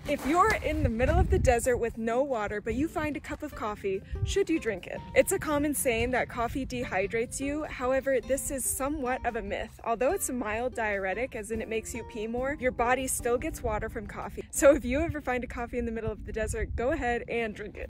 If you're in the middle of the desert with no water, but you find a cup of coffee, should you drink it? It's a common saying that coffee dehydrates you. However, this is somewhat of a myth. Although it's a mild diuretic, as in it makes you pee more, your body still gets water from coffee. So if you ever find a coffee in the middle of the desert, go ahead and drink it.